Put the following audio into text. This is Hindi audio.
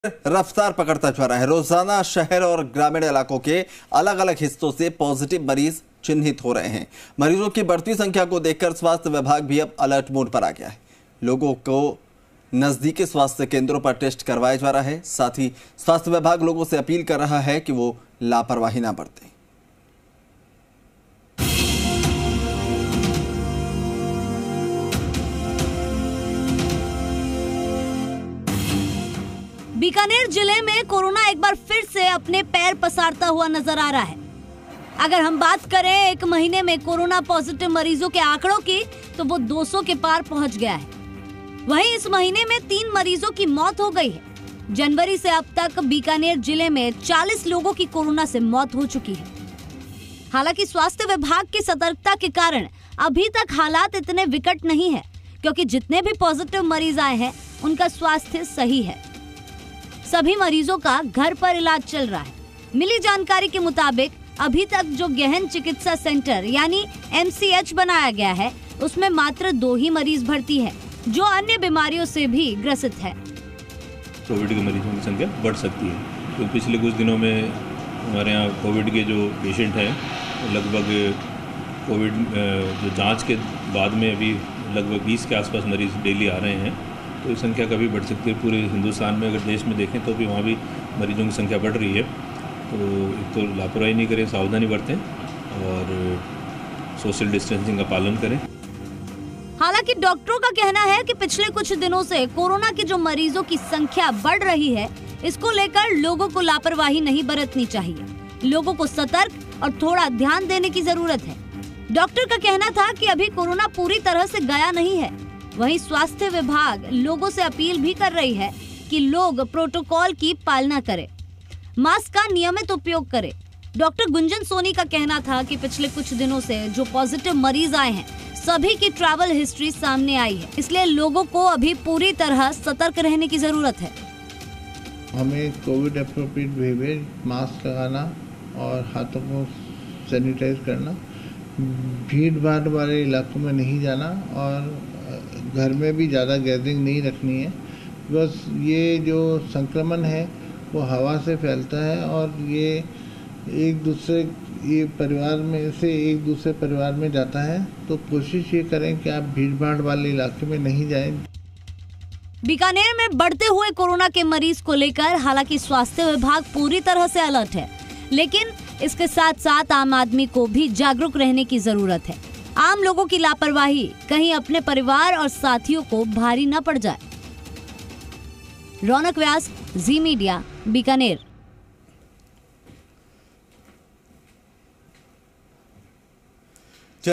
रफ्तार पकड़ता जा रहा है। रोजाना शहर और ग्रामीण इलाकों के अलग अलग हिस्सों से पॉजिटिव मरीज चिन्हित हो रहे हैं। मरीजों की बढ़ती संख्या को देखकर स्वास्थ्य विभाग भी अब अलर्ट मोड पर आ गया है। लोगों को नजदीकी स्वास्थ्य केंद्रों पर टेस्ट करवाया जा रहा है। साथ ही स्वास्थ्य विभाग लोगों से अपील कर रहा है कि वो लापरवाही ना बरतें। बीकानेर जिले में कोरोना एक बार फिर से अपने पैर पसारता हुआ नजर आ रहा है। अगर हम बात करें एक महीने में कोरोना पॉजिटिव मरीजों के आंकड़ों की, तो वो 200 के पार पहुंच गया है। वहीं इस महीने में 3 मरीजों की मौत हो गई है। जनवरी से अब तक बीकानेर जिले में 40 लोगों की कोरोना से मौत हो चुकी है। हालांकि स्वास्थ्य विभाग की सतर्कता के कारण अभी तक हालात इतने विकट नहीं है, क्योंकि जितने भी पॉजिटिव मरीज आए हैं उनका स्वास्थ्य सही है। सभी मरीजों का घर पर इलाज चल रहा है। मिली जानकारी के मुताबिक अभी तक जो गहन चिकित्सा सेंटर यानी MCH बनाया गया है, उसमें मात्र 2 ही मरीज भर्ती है, जो अन्य बीमारियों से भी ग्रसित है। कोविड के मरीजों की संख्या बढ़ सकती है, तो पिछले कुछ दिनों में हमारे यहाँ कोविड के जो पेशेंट हैं, लगभग कोविड जो जांच के बाद में अभी लगभग 20 के आसपास मरीज डेली आ रहे हैं। तो ये संख्या कभी बढ़ सकती है। पूरे हिंदुस्तान में अगर देश में देखें तो भी वहाँ भी मरीजों की संख्या बढ़ रही है। तो एक तो लापरवाही नहीं करें, सावधानी बरतें और सोशल डिस्टेंसिंग का पालन करें। हालांकि डॉक्टरों का कहना है कि पिछले कुछ दिनों से कोरोना के जो मरीजों की संख्या बढ़ रही है, इसको लेकर लोगों को लापरवाही नहीं बरतनी चाहिए। लोगों को सतर्क और थोड़ा ध्यान देने की जरूरत है। डॉक्टर का कहना था कि अभी कोरोना पूरी तरह से गया नहीं है। वहीं स्वास्थ्य विभाग लोगों से अपील भी कर रही है कि लोग प्रोटोकॉल की पालना करें, मास्क का नियमित उपयोग करें। डॉक्टर गुंजन सोनी का कहना था कि पिछले कुछ दिनों से जो पॉजिटिव मरीज आए हैं, सभी की ट्रैवल हिस्ट्री सामने आई है, इसलिए लोगों को अभी पूरी तरह सतर्क रहने की जरूरत है। हमें कोविड एप्रोप्रिएट बिहेवियर, मास्क लगाना और हाथों को सैनिटाइज करना, भीड़ भाड़ वाले इलाकों में नहीं जाना और घर में भी ज़्यादा गैदरिंग नहीं रखनी है। बस ये जो संक्रमण है वो हवा से फैलता है और ये परिवार में से एक दूसरे परिवार में जाता है। तो कोशिश ये करें कि आप भीड़ भाड़ वाले इलाके में नहीं जाएं। बीकानेर में बढ़ते हुए कोरोना के मरीज को लेकर हालांकि स्वास्थ्य विभाग पूरी तरह से अलर्ट है, लेकिन इसके साथ साथ आम आदमी को भी जागरूक रहने की जरूरत है। आम लोगों की लापरवाही कहीं अपने परिवार और साथियों को भारी न पड़ जाए। Raunak Vyas, Zee media, Bikaner.